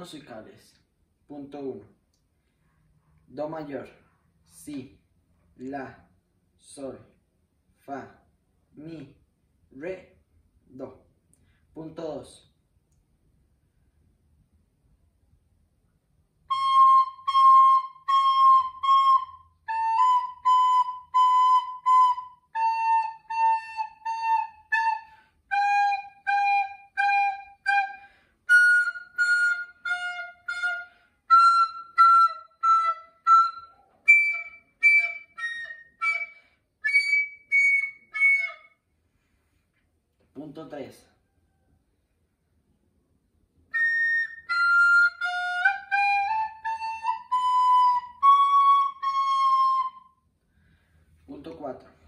Musicales. Punto 1. Do mayor, si, la, sol, fa, mi, re, do. Punto 2. Punto 3. Punto 4.